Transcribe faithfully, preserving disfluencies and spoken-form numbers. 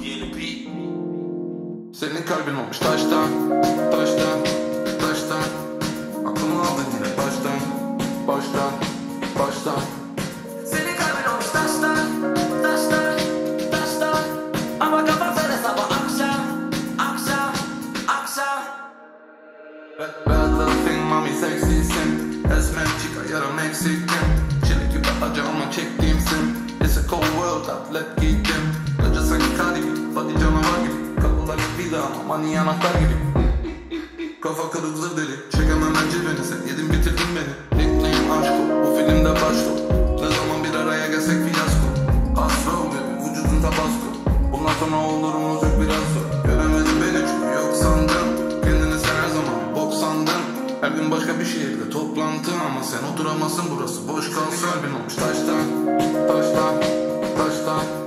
Senin kalbin olmuş taştan, taştan, taştan. Aklımı aldın yine baştan, baştan, baştan. Senin kalbin olmuş taştan, taştan, taştan. Ama kapat hele sabah akşam, akşam, akşam. Bad little thing, mami seksisin. Esmer chica, yarım eksiktim. Çelik gibi acı ama çektiğimsin. It's a cold world, atlet giydim. Gece sanki kar gibi, body canavar gibi. Kapılar bir daha ama mani anahtar gibi. Kafa kırık zır deli, çekemem ben cebini. Sen yedin bitirdin beni. Nickname aşk o, bu filmde başrol. Ne zaman bir araya gelsek fiyasko. Astro baby, vücudun tabasco. Bundan sonra olurumuz yok biraz zor. Göremedin beni çünkü yok sandım. Kendini sen her zaman bok sandın. Her gün başka bir şehirde toplantı ama sen oturamazsın, burası boş kalsın. Kalbin olmuş taştan, taştan, taştan.